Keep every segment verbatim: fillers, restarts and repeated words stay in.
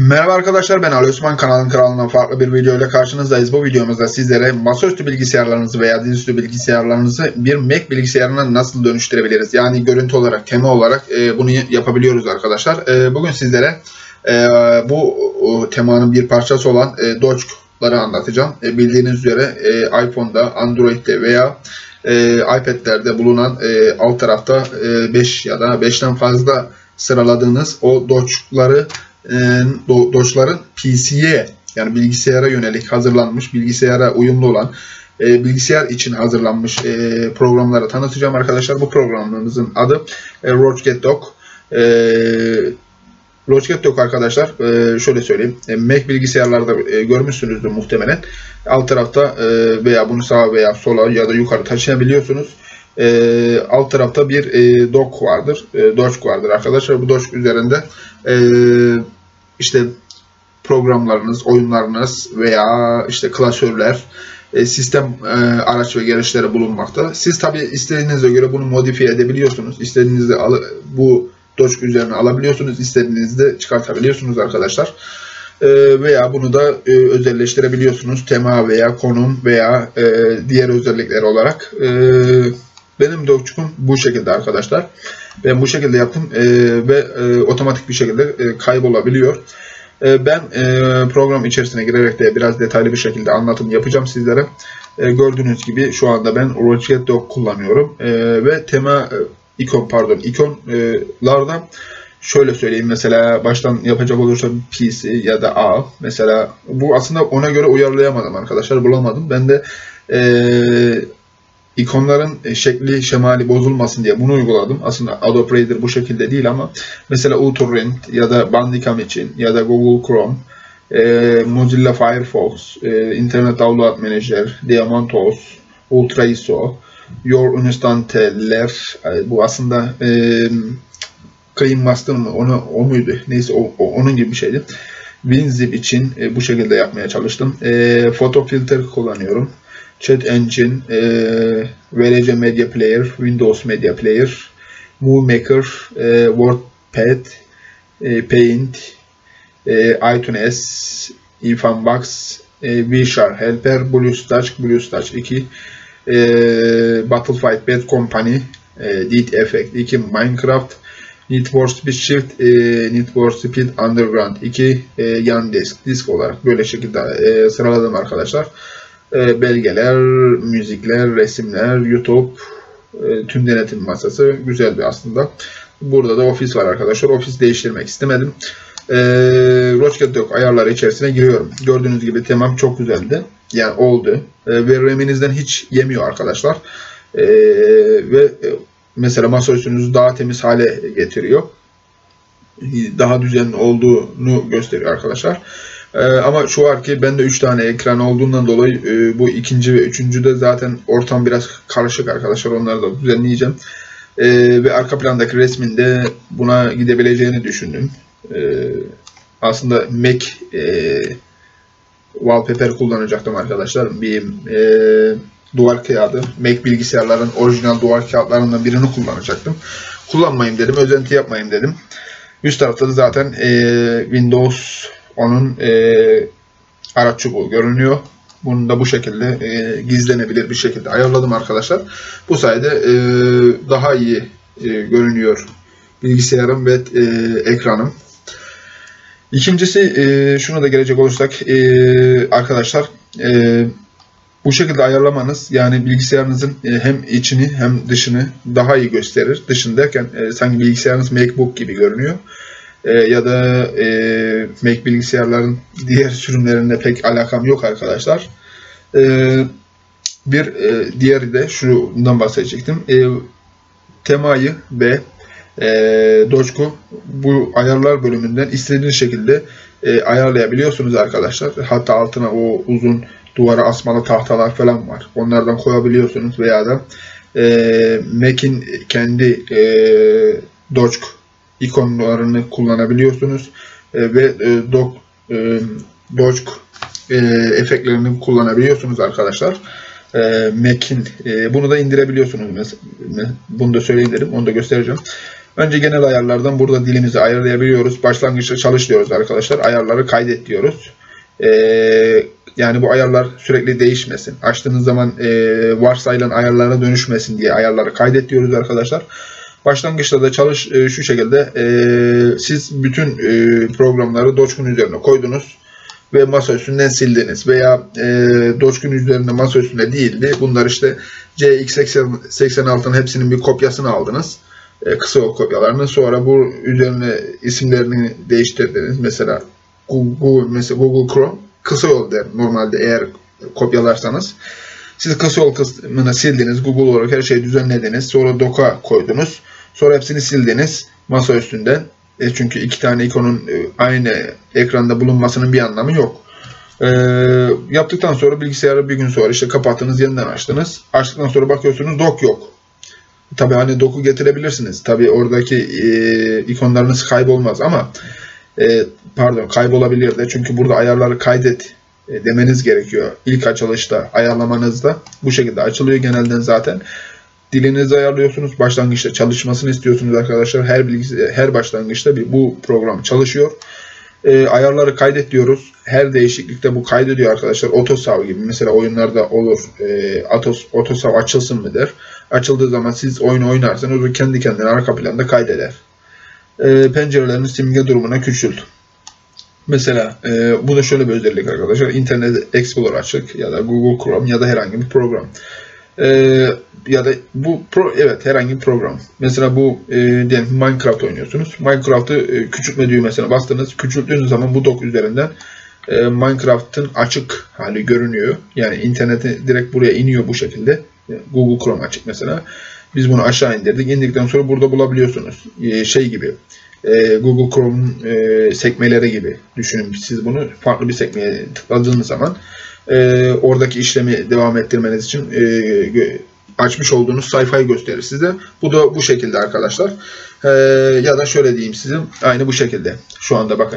Merhaba arkadaşlar, ben Ali Osman. Kanalın kralından farklı bir video ile karşınızdayız. Bu videomuzda sizlere masaüstü bilgisayarlarınızı veya dizüstü bilgisayarlarınızı bir Mac bilgisayarına nasıl dönüştürebiliriz? Yani görüntü olarak, tema olarak e, bunu yapabiliyoruz arkadaşlar. E, bugün sizlere e, bu o, temanın bir parçası olan e, Doge'ları anlatacağım. E, bildiğiniz üzere e, iPhone'da, Android'de veya e, iPad'lerde bulunan e, alt tarafta e, beş ya da beşten fazla sıraladığınız o Doge'ları Doge'ların P C'ye yani bilgisayara yönelik hazırlanmış, bilgisayara uyumlu olan, e, bilgisayar için hazırlanmış e, programları tanıtacağım arkadaşlar. Bu programımızın adı e, Rocket Dock. E, Rocket Dock arkadaşlar, e, şöyle söyleyeyim, e, Mac bilgisayarlarda e, görmüşsünüzdür muhtemelen. Alt tarafta e, veya bunu sağa veya sola ya da yukarı taşıyabiliyorsunuz. E, alt tarafta bir e, dock vardır, e, Doge vardır arkadaşlar. Bu Doge üzerinde e, işte programlarınız, oyunlarınız veya işte klasörler, e, sistem e, araç ve gereçleri bulunmakta. Siz tabi istediğinize göre bunu modifiye edebiliyorsunuz. İstediğinizde al, bu Doge üzerine alabiliyorsunuz, istediğinizde çıkartabiliyorsunuz arkadaşlar. E, veya bunu da e, özelleştirebiliyorsunuz, tema veya konum veya e, diğer özellikler olarak. E, Benim Doge'um bu şekilde arkadaşlar. Ben bu şekilde yaptım e, ve e, otomatik bir şekilde e, kaybolabiliyor. E, ben e, program içerisine girerek de biraz detaylı bir şekilde anlatım yapacağım sizlere. E, gördüğünüz gibi şu anda ben Rocket Dock kullanıyorum e, ve tema e, ikon pardon ikonlarda şöyle söyleyeyim, mesela baştan yapacak olursa P C ya da A, mesela bu aslında ona göre uyarlayamadım arkadaşlar, bulamadım. Ben de e, İkonların şekli, şemali bozulmasın diye bunu uyguladım. Aslında Adobe Reader bu şekilde değil ama mesela uTorrent ya da Bandicam için ya da Google Chrome, e, Mozilla Firefox, e, Internet Download Manager, Diamantos, Ultra I S O, Your Instante'ler, e, bu aslında e, Clean Master mı? Onu, o muydu? Neyse o, o, onun gibi bir şeydi. WinZip için e, bu şekilde yapmaya çalıştım. E, Photo Filter kullanıyorum. Chat Engine, e, V L C Media Player, Windows Media Player, Movie Maker, e, WordPad, e, Paint, e, iTunes, Ifanbox, e, VShare Helper, BlueStacks, BlueStacks iki, e, Battlefield Bad Company, e, Dead Effect iki, Minecraft, Need for Speed Shift, e, Need for Speed Underground iki, e, yan disk, disk olarak böyle şekilde e, sıraladım arkadaşlar. Belgeler, müzikler, resimler, YouTube, tüm denetim masası, güzel bir aslında. Burada da ofis var arkadaşlar. Ofis değiştirmek istemedim. E, Rocket Dock ayarları içerisine giriyorum. Gördüğünüz gibi temam çok güzeldi. Yani oldu. E, ve RAM'inizden hiç yemiyor arkadaşlar. E, ve e, mesela masaüstünüzü daha temiz hale getiriyor. Daha düzenli olduğunu gösteriyor arkadaşlar. Ee, ama şu var ki bende üç tane ekran olduğundan dolayı e, bu ikinci ve üçüncü de zaten ortam biraz karışık arkadaşlar, onları da düzenleyeceğim. E, ve arka plandaki resminde buna gidebileceğini düşündüm. E, aslında Mac e, wallpaper kullanacaktım arkadaşlar. Bir e, duvar kağıdı, Mac bilgisayarların orijinal duvar kağıtlarından birini kullanacaktım. Kullanmayayım dedim, özenti yapmayayım dedim. Üst tarafta da zaten e, Windows onun e, araç çubuğu görünüyor. Bunu da bu şekilde e, gizlenebilir bir şekilde ayarladım arkadaşlar. Bu sayede e, daha iyi e, görünüyor bilgisayarım ve e, ekranım. İkincisi, e, şuna da gelecek olursak e, arkadaşlar, e, bu şekilde ayarlamanız yani bilgisayarınızın e, hem içini hem dışını daha iyi gösterir. Dışını derken e, sanki bilgisayarınız MacBook gibi görünüyor. E, ya da e, Mac bilgisayarların diğer sürümlerinde pek alakam yok arkadaşlar. E, bir e, diğeri de şundan bahsedecektim. E, temayı ve e, Doge'u bu ayarlar bölümünden istediğiniz şekilde e, ayarlayabiliyorsunuz arkadaşlar. Hatta altına o uzun duvara asmalı tahtalar falan var. Onlardan koyabiliyorsunuz veya da e, Mac'in kendi e, Doge ikonlarını kullanabiliyorsunuz e, ve e, Doge e, Doge e, efektlerini kullanabiliyorsunuz arkadaşlar. E, Mac'in e, bunu da indirebiliyorsunuz. Bunu da söyleyeyim dedim. Onu da göstereceğim. Önce genel ayarlardan burada dilimizi ayarlayabiliyoruz. Başlangıçta çalış diyoruz arkadaşlar. Ayarları kaydet diyoruz. Ee, yani bu ayarlar sürekli değişmesin. Açtığınız zaman e, varsayılan ayarlara dönüşmesin diye ayarları kaydet diyoruz arkadaşlar. Başlangıçta da çalış e, şu şekilde e, siz bütün e, programları Dogecoin üzerine koydunuz ve masa üstünden sildiniz veya e, Dogecoin üzerinde masa üstünde değildi. Bunlar işte C X seksen altının hepsinin bir kopyasını aldınız. E, kısa yol kopyalarını. Sonra bu üzerine isimlerini değiştirdiniz. Mesela Google, mesela Google Chrome kısa yol der normalde eğer kopyalarsanız. Siz kısa yol kısmını sildiniz. Google olarak her şeyi düzenlediniz. Sonra Doc'a koydunuz. Sonra hepsini sildiniz masa üstünden. E çünkü iki tane ikonun e, aynı ekranda bulunmasının bir anlamı yok. E, yaptıktan sonra bilgisayarı bir gün sonra işte kapattınız, yeniden açtınız. Açtıktan sonra bakıyorsunuz Doc yok. Tabii hani Doc'u getirebilirsiniz. Tabii oradaki e, ikonlarınız kaybolmaz ama e, pardon kaybolabilir de çünkü burada ayarları kaydet e, demeniz gerekiyor. İlk açılışta ayarlamanızda bu şekilde açılıyor genelden zaten. Dilinizi ayarlıyorsunuz. Başlangıçta çalışmasını istiyorsunuz arkadaşlar. Her bilgisayar, her başlangıçta bir, bu program çalışıyor. E, ayarları kaydet diyoruz. Her değişiklikte bu kaydediyor arkadaşlar. Otosav gibi. Mesela oyunlarda olur. E, Atos, otosav açılsın mı der. Açıldığı zaman siz oyunu oynarsanız o kendi kendine arka planda kaydeder. E, pencerelerin simge durumuna küçült. Mesela e, bu da şöyle bir özellik arkadaşlar. Internet Explorer açık ya da Google Chrome ya da herhangi bir program. Ee, ya da bu pro, evet herhangi bir program. Mesela bu e, diyelim Minecraft oynuyorsunuz. Minecraft'ı e, küçültme düğmesine bastınız. Küçülttüğünüz zaman bu dock üzerinden e, Minecraft'ın açık hali görünüyor. Yani internete direkt buraya iniyor bu şekilde. Google Chrome açık mesela. Biz bunu aşağı indirdik. İndikten sonra burada bulabiliyorsunuz. E, şey gibi. E, Google Chrome'un e, sekmeleri gibi düşünün siz bunu. Farklı bir sekmeye tıkladığınız zaman e, oradaki işlemi devam ettirmeniz için e, açmış olduğunuz sayfayı gösterir size. Bu da bu şekilde arkadaşlar. E, ya da şöyle diyeyim size. Aynı bu şekilde. Şu anda bakın.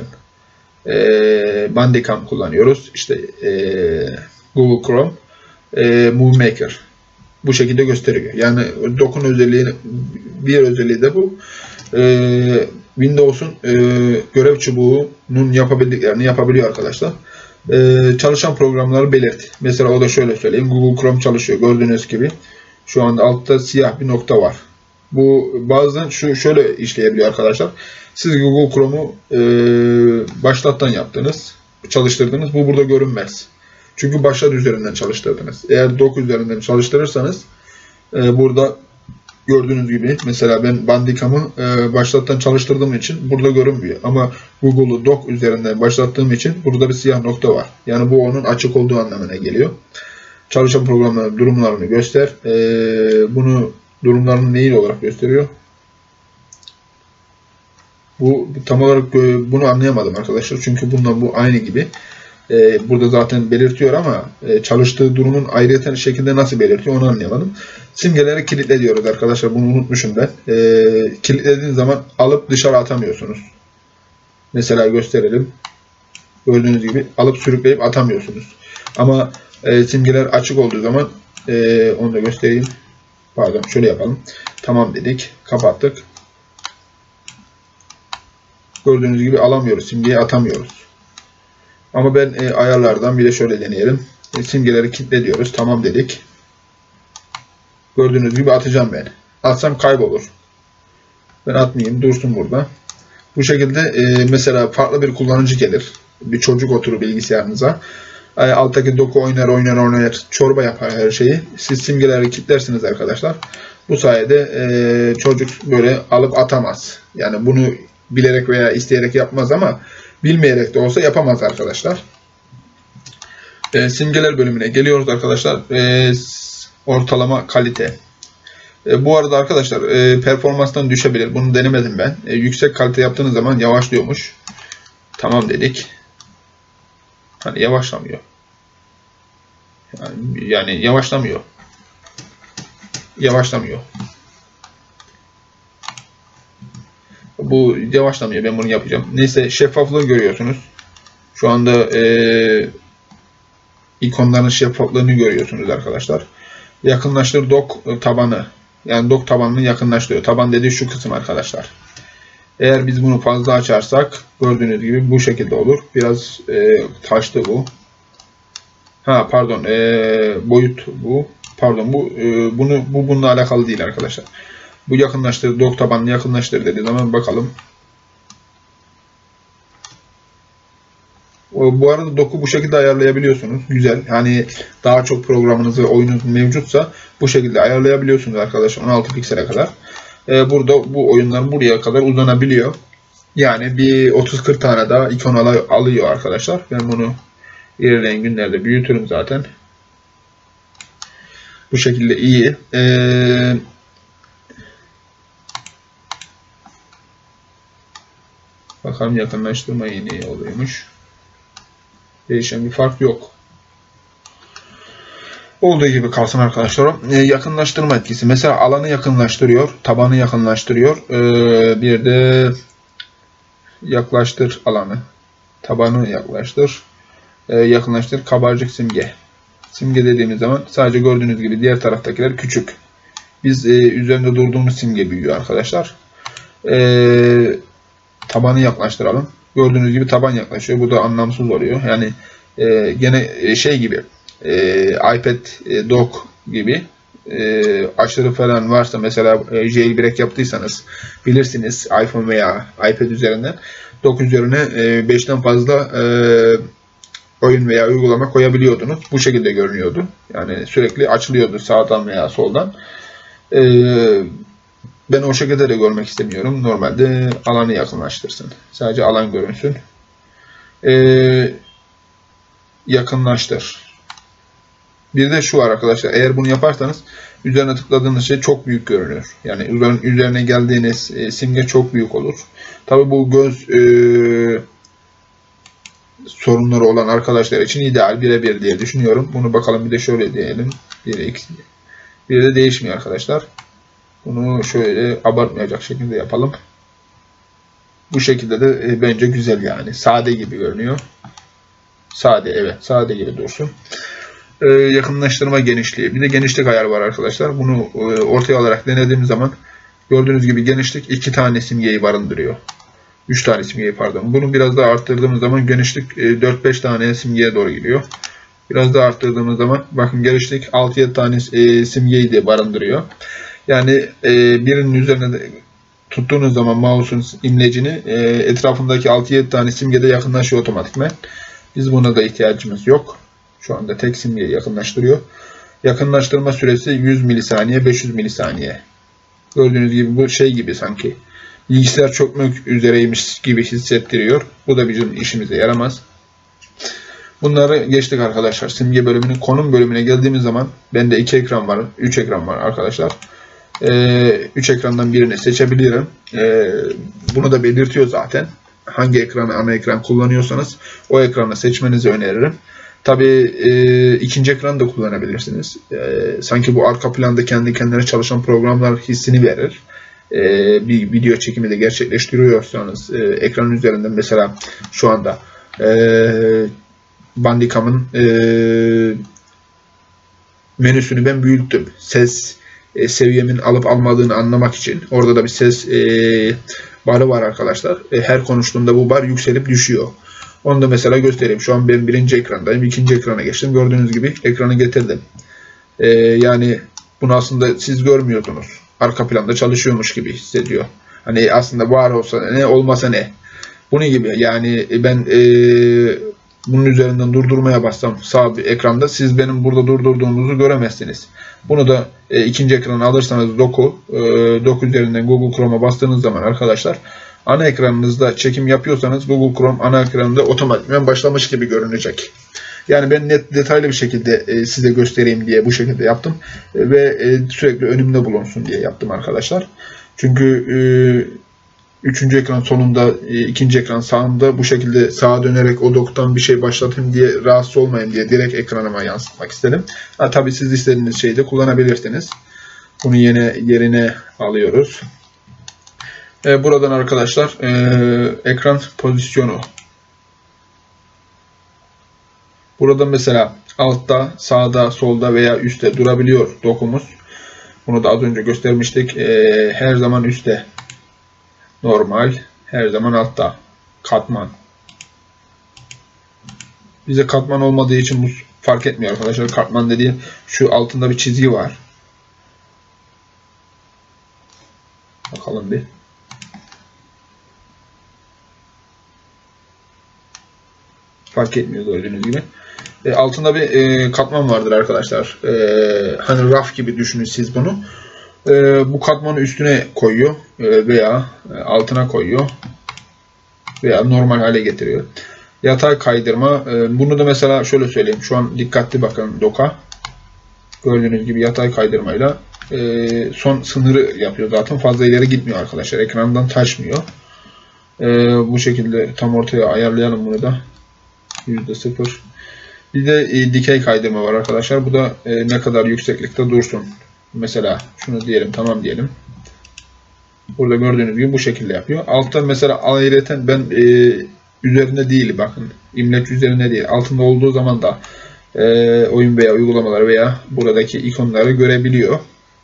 E, Bandicam kullanıyoruz. İşte e, Google Chrome e, Movie Maker. Bu şekilde gösteriyor. Yani Doc'un özelliği, bir özelliği de bu. E, Windows'un e, görev çubuğunun yapabildiklerini yapabiliyor arkadaşlar. E, çalışan programları belirt. Mesela o da şöyle söyleyeyim. Google Chrome çalışıyor. Gördüğünüz gibi. Şu anda altta siyah bir nokta var. Bu bazen şu şöyle işleyebiliyor arkadaşlar. Siz Google Chrome'u e, başlattan yaptınız. Çalıştırdınız. Bu burada görünmez. Çünkü başlat üzerinden çalıştırdınız. Eğer Doc üzerinden çalıştırırsanız e, burada gördüğünüz gibi mesela ben Bandicam'ı e, başlattan çalıştırdığım için burada görünmüyor. Ama Google'u Doc üzerinden başlattığım için burada bir siyah nokta var. Yani bu onun açık olduğu anlamına geliyor. Çalışan programların durumlarını göster. E, bunu durumlarını neyi olarak gösteriyor? Bu tam olarak bunu anlayamadım arkadaşlar. Çünkü bundan bu aynı gibi. Ee, burada zaten belirtiyor ama e, çalıştığı durumun ayrıyeten şekilde nasıl belirtiyor onu anlayamadım. Simgeleri kilitle diyoruz arkadaşlar. Bunu unutmuşum ben. E, kilitlediğiniz zaman alıp dışarı atamıyorsunuz. Mesela gösterelim. Gördüğünüz gibi alıp sürükleyip atamıyorsunuz. Ama e, simgeler açık olduğu zaman e, onu da göstereyim. Pardon şöyle yapalım. Tamam dedik. Kapattık. Gördüğünüz gibi alamıyoruz. Simgeyi atamıyoruz. Ama ben e, ayarlardan bir de şöyle deneyelim. E, simgeleri kilitle diyoruz. Tamam dedik. Gördüğünüz gibi atacağım ben. Atsam kaybolur. Ben atmayayım. Dursun burada. Bu şekilde e, mesela farklı bir kullanıcı gelir. Bir çocuk oturur bilgisayarınıza. E, alttaki doku oynar oynar oynar. Çorba yapar her şeyi. Siz simgeleri kilitlersiniz arkadaşlar. Bu sayede e, çocuk böyle alıp atamaz. Yani bunu bilerek veya isteyerek yapmaz ama bilmeyerek de olsa yapamaz arkadaşlar. E, simgeler bölümüne geliyoruz arkadaşlar. E, ortalama kalite. E, bu arada arkadaşlar e, performanstan düşebilir. Bunu denemedim ben. E, yüksek kalite yaptığınız zaman yavaşlıyormuş. Tamam dedik. Hani yavaşlamıyor. Yani, yani yavaşlamıyor. Yavaşlamıyor. Bu yavaşlamıyor. Ben bunu yapacağım. Neyse şeffaflığı görüyorsunuz. Şu anda e, ikonların şeffaflığını görüyorsunuz arkadaşlar. Yakınlaştır dock tabanı. Yani dock tabanını yakınlaştırıyor. Taban dediği şu kısım arkadaşlar. Eğer biz bunu fazla açarsak gördüğünüz gibi bu şekilde olur. Biraz e, taştı bu. Ha pardon, e, boyut bu. Pardon bu e, bunu bu bununla alakalı değil arkadaşlar. Bu yakınlaştır, dock tabanını yakınlaştır dediği zaman bakalım. Bu arada dock'u bu şekilde ayarlayabiliyorsunuz. Güzel. Hani daha çok programınız ve oyununuz mevcutsa bu şekilde ayarlayabiliyorsunuz arkadaşlar. on altı piksele kadar. Ee, burada bu oyunlar buraya kadar uzanabiliyor. Yani bir otuz kırk tane daha ikon alıyor arkadaşlar. Ben bunu ilerleyen günlerde büyütürüm zaten. Bu şekilde iyi. Ee, bakalım yakınlaştırma yeni oluyormuş. Değişen bir fark yok. Olduğu gibi kalsın arkadaşlar. Ee, yakınlaştırma etkisi. Mesela alanı yakınlaştırıyor. Tabanı yakınlaştırıyor. Ee, bir de yaklaştır alanı. Tabanı yaklaştır. Ee, yakınlaştır. Kabarcık simge. Simge dediğimiz zaman sadece gördüğünüz gibi diğer taraftakiler küçük. Biz e, üzerinde durduğumuz simge büyüyor arkadaşlar. Ee, tabanı yaklaştıralım. Gördüğünüz gibi taban yaklaşıyor. Bu da anlamsız oluyor. Yani e, gene şey gibi e, iPad e, dock gibi e, aşırı falan varsa mesela e, jailbreak yaptıysanız bilirsiniz iPhone veya iPad üzerinden dock üzerine e, beşten fazla e, oyun veya uygulama koyabiliyordunuz. Bu şekilde görünüyordu. Yani sürekli açılıyordu sağdan veya soldan. E, Ben o şekilde de görmek istemiyorum. Normalde alanı yakınlaştırsın. Sadece alan görünsün. Ee, yakınlaştır. Bir de şu var arkadaşlar. Eğer bunu yaparsanız üzerine tıkladığınız şey çok büyük görünüyor. Yani üzerine geldiğiniz e, simge çok büyük olur. Tabi bu göz e, sorunları olan arkadaşlar için ideal birebir diye düşünüyorum. Bunu bakalım bir de şöyle diyelim. Bir, iki, bir de değişmiyor arkadaşlar. Bunu şöyle abartmayacak şekilde yapalım. Bu şekilde de e, bence güzel yani. Sade gibi görünüyor. Sade, evet. Sade gibi dursun. Ee, yakınlaştırma genişliği. Bir de genişlik ayarı var arkadaşlar. Bunu e, ortaya alarak denediğim zaman gördüğünüz gibi genişlik iki tane simgeyi barındırıyor. üç tane simgeyi pardon. Bunu biraz daha arttırdığımız zaman genişlik e, dört beş tane simgeye doğru gidiyor. Biraz daha arttırdığımız zaman bakın genişlik altı yedi tane e, simgeyi de barındırıyor. Yani e, birinin üzerine de tuttuğunuz zaman mouse'un imlecini e, etrafındaki altı yedi tane simgede yakınlaşıyor otomatikman. Biz buna da ihtiyacımız yok. Şu anda tek simgeyi yakınlaştırıyor. Yakınlaştırma süresi yüz milisaniye, beş yüz milisaniye. Gördüğünüz gibi bu şey gibi sanki. Bilgisayar çökmek üzereymiş gibi hissettiriyor. Bu da bizim işimize yaramaz. Bunları geçtik arkadaşlar. Simge bölümünün konum bölümüne geldiğimiz zaman bende iki ekran var, üç ekran var arkadaşlar. üç ekrandan birini seçebilirim. Ee, bunu da belirtiyor zaten. Hangi ekranı ana ekran kullanıyorsanız o ekranı seçmenizi öneririm. Tabii e, ikinci ekranı da kullanabilirsiniz. E, sanki bu arka planda kendi kendine çalışan programlar hissini verir. E, bir video çekimi de gerçekleştiriyorsanız e, ekranın üzerinden mesela şu anda e, Bandicam'ın e, menüsünü ben büyüttüm. Ses e, seviyemin alıp almadığını anlamak için. Orada da bir ses e, barı var arkadaşlar. E, her konuştuğumda bu bar yükselip düşüyor. Onu da mesela göstereyim. Şu an ben birinci ekrandayım. İkinci ekrana geçtim. Gördüğünüz gibi ekranı getirdim. E, yani bunu aslında siz görmüyordunuz. Arka planda çalışıyormuş gibi hissediyor. Hani aslında var olsa ne olmasa ne. Bunun gibi yani ben e, bunun üzerinden durdurmaya bassam sağ bir ekranda siz benim burada durdurduğumuzu göremezsiniz. Bunu da e, ikinci ekrana alırsanız doku, e, doku üzerinden Google Chrome'a bastığınız zaman arkadaşlar ana ekranınızda çekim yapıyorsanız Google Chrome ana ekranında otomatikman başlamış gibi görünecek. Yani ben net detaylı bir şekilde e, size göstereyim diye bu şekilde yaptım e, ve e, sürekli önümde bulunsun diye yaptım arkadaşlar. Çünkü e, üçüncü ekran sonunda, e, ikinci ekran sağında bu şekilde sağa dönerek o doktan bir şey başlatayım diye rahatsız olmayayım diye direkt ekranıma yansıtmak istedim. Ha, tabii siz istediğiniz şeyi de kullanabilirsiniz. Bunu yine yerine alıyoruz. E, buradan arkadaşlar e, ekran pozisyonu. Burada mesela altta, sağda, solda veya üstte durabiliyor dokumuz. Bunu da az önce göstermiştik. Ee, her zaman üstte normal, her zaman altta katman. Bize katman olmadığı için bu fark etmiyor arkadaşlar. Katman dediği şu altında bir çizgi var. Bakalım bir. Fark etmiyor gördüğünüz gibi. E, altında bir e, katman vardır arkadaşlar. E, hani raf gibi düşünün siz bunu. E, bu katmanı üstüne koyuyor e, veya altına koyuyor veya normal hale getiriyor. Yatay kaydırma. E, bunu da mesela şöyle söyleyeyim. Şu an dikkatli bakın doka. Gördüğünüz gibi yatay kaydırmayla e, son sınırı yapıyor zaten. Fazla ileri gitmiyor arkadaşlar. Ekrandan taşmıyor. E, bu şekilde tam ortaya ayarlayalım bunu da. yüzde sıfır. Bir de e, dikey kaydırma var arkadaşlar. Bu da e, ne kadar yükseklikte dursun. Mesela şunu diyelim, tamam diyelim. Burada gördüğünüz gibi bu şekilde yapıyor. Altta mesela ayrıca ben e, üzerinde değil, bakın. İmleç üzerinde değil. Altında olduğu zaman da e, oyun veya uygulamalar veya buradaki ikonları görebiliyor.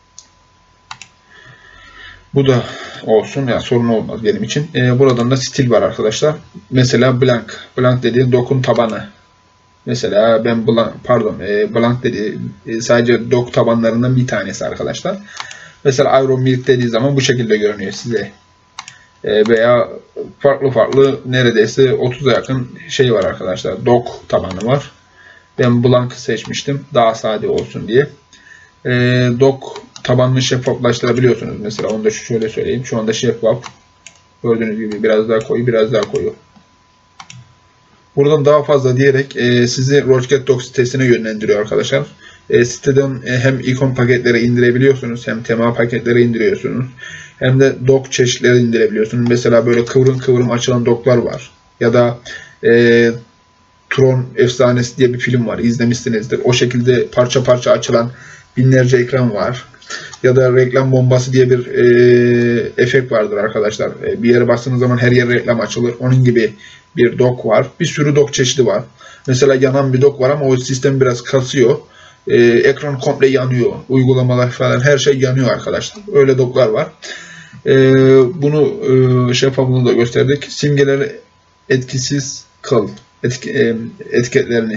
Bu da olsun. Yani sorun olmaz benim için. E, buradan da stil var arkadaşlar. Mesela blank. Blank dediği dokun tabanı. Mesela ben blank, pardon e, blank dedi e, sadece dok tabanlarından bir tanesi arkadaşlar. Mesela Iron Milk dediği zaman bu şekilde görünüyor size. E, veya farklı farklı neredeyse otuza yakın şey var arkadaşlar. Dok tabanı var. Ben blank seçmiştim daha sade olsun diye. E, dok tabanını şeffaflaştırabiliyorsunuz. Mesela onu da şöyle söyleyeyim. Şu anda şeffaf. Gördüğünüz gibi biraz daha koyu, biraz daha koyu. Buradan daha fazla diyerek e, sizi Rocket Dock sitesine yönlendiriyor arkadaşlar. E, siteden e, hem ikon paketleri indirebiliyorsunuz, hem tema paketleri indiriyorsunuz, hem de dock çeşitleri indirebiliyorsunuz. Mesela böyle kıvrım kıvrım açılan docklar var. Ya da e, Tron Efsanesi diye bir film var, izlemişsinizdir. O şekilde parça parça açılan binlerce ekran var. Ya da reklam bombası diye bir e, efekt vardır arkadaşlar. E, bir yere bastığınız zaman her yer reklam açılır. Onun gibi bir dock var. Bir sürü dock çeşidi var. Mesela yanan bir dock var ama o sistem biraz kasıyor. E, ekran komple yanıyor. Uygulamalar falan her şey yanıyor arkadaşlar. Öyle docklar var. E, bunu e, şeffaflığını da gösterdik. Simgeleri etkisiz kıl. Etki, e, etiketlerini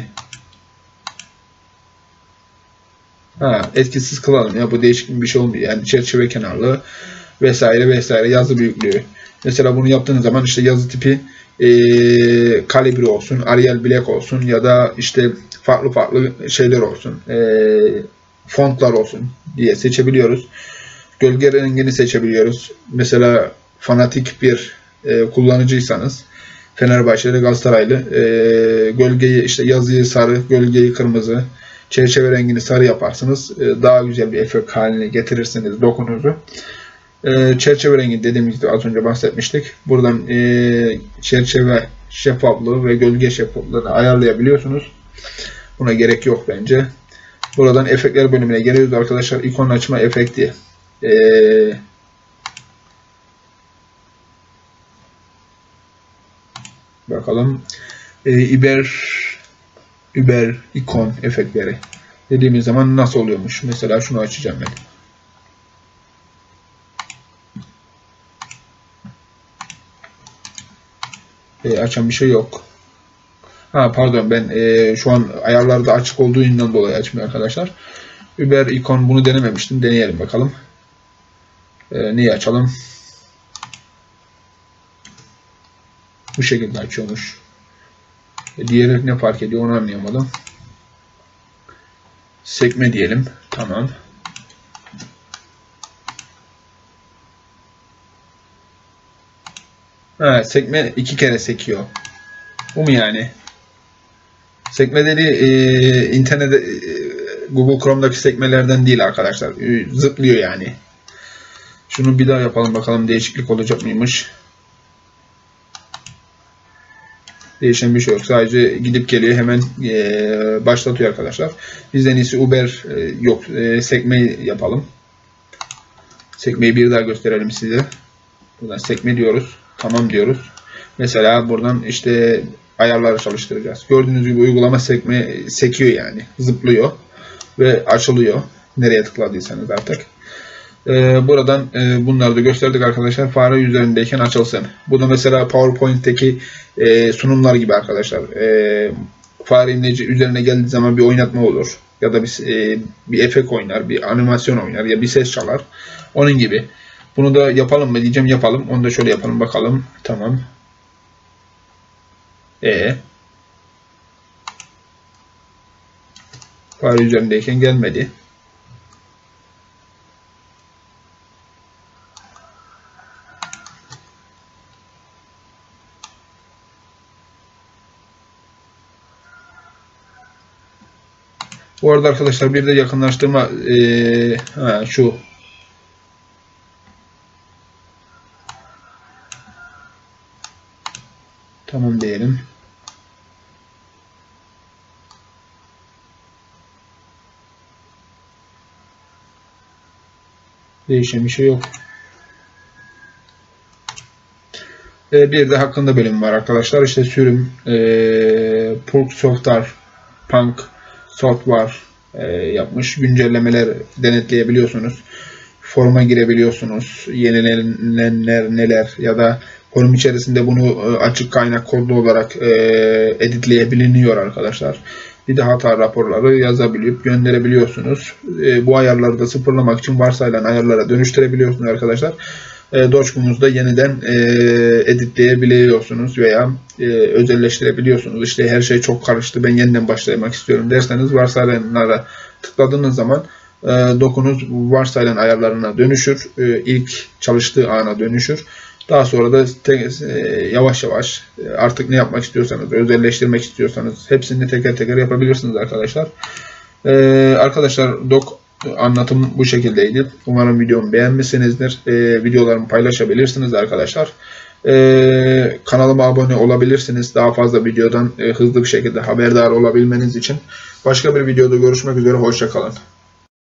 Ha, etkisiz kılalım ya, bu değişik bir şey olmuyor. Yani çerçeve kenarlı vesaire vesaire yazı büyüklüğü. Mesela bunu yaptığınız zaman işte yazı tipi e, Calibri olsun, Arial Black olsun ya da işte farklı farklı şeyler olsun, e, fontlar olsun diye seçebiliyoruz. Gölge rengini seçebiliyoruz. Mesela fanatik bir e, kullanıcıysanız Fenerbahçeli, Galatasaraylı e, gölgeyi işte yazıyı sarı, gölgeyi kırmızı, çerçeve rengini sarı yaparsınız. Daha güzel bir efekt haline getirirsiniz dokunuzu. Çerçeve rengi dediğim gibi az önce bahsetmiştik. Buradan çerçeve şeffaflığı ve gölge şeffaflığını ayarlayabiliyorsunuz. Buna gerek yok bence. Buradan efektler bölümüne geliyoruz arkadaşlar. İkon açma efekti. Bakalım. İber Uber ikon efektleri dediğimiz zaman nasıl oluyormuş? Mesela şunu açacağım ben. E, açan bir şey yok. Ha pardon, ben e, şu an ayarlarda açık olduğundan dolayı açmıyor arkadaşlar. Uber ikon, bunu denememiştim. Deneyelim bakalım. E, neyi açalım? Bu şekilde açıyormuş. Diğeri ne fark ediyor onu anlayamadım. Sekme diyelim. Tamam. Ha, sekme iki kere sekiyor. Bu mu yani? Sekme dediği e, internette e, Google Chrome'daki sekmelerden değil arkadaşlar. E, zıplıyor yani. Şunu bir daha yapalım bakalım, değişiklik olacak mıymış? Değişen bir şey yok. Sadece gidip geliyor, hemen e, başlatıyor arkadaşlar. Biz en iyisi Uber e, yok e, sekmeyi yapalım. Sekmeyi bir daha gösterelim size. Buradan sekme diyoruz. Tamam diyoruz. Mesela buradan işte ayarları çalıştıracağız. Gördüğünüz gibi uygulama sekme sekiyor yani. Zıplıyor ve açılıyor. Nereye tıkladıysanız artık. Ee, buradan e, bunları da gösterdik arkadaşlar. Fare üzerindeyken açılsın. Bu da mesela PowerPoint'teki e, sunumlar gibi arkadaşlar. E, farenin üzerine geldiği zaman bir oynatma olur. Ya da bir, e, bir efekt oynar, bir animasyon oynar ya bir ses çalar. Onun gibi. Bunu da yapalım mı diyeceğim, yapalım. Onu da şöyle yapalım bakalım. Tamam. E Fare üzerindeyken gelmedi. Bu arada arkadaşlar bir de yakınlaştırma ee, ha, şu tamam diyelim. Değişen bir şey yok. Ee, bir de hakkında bölüm var arkadaşlar. İşte sürüm, ee, Pulk Software, Punk Software e, yapmış. Güncellemeler denetleyebiliyorsunuz. Foruma girebiliyorsunuz. Yenilenenler neler ya da forum içerisinde bunu açık kaynak kodlu olarak e, editleyebiliyor arkadaşlar. Bir de hata raporları yazabilip gönderebiliyorsunuz. E, bu ayarları da sıfırlamak için varsayılan ayarlara dönüştürebiliyorsunuz arkadaşlar. E, Dogecoin'unuzda yeniden e, editleyebiliyorsunuz veya e, özelleştirebiliyorsunuz. İşte her şey çok karıştı, ben yeniden başlamak istiyorum derseniz varsayılanlara tıkladığınız zaman e, dokunuz varsayılan ayarlarına dönüşür. E, ilk çalıştığı ana dönüşür. Daha sonra da te, e, yavaş yavaş e, artık ne yapmak istiyorsanız, özelleştirmek istiyorsanız hepsini teker teker yapabilirsiniz arkadaşlar. E, arkadaşlar dok anlatım bu şekildeydi. Umarım videomu beğenmişsinizdir. Ee, videolarımı paylaşabilirsiniz arkadaşlar. Ee, kanalıma abone olabilirsiniz. Daha fazla videodan e, hızlı bir şekilde haberdar olabilmeniz için. Başka bir videoda görüşmek üzere. Hoşça kalın.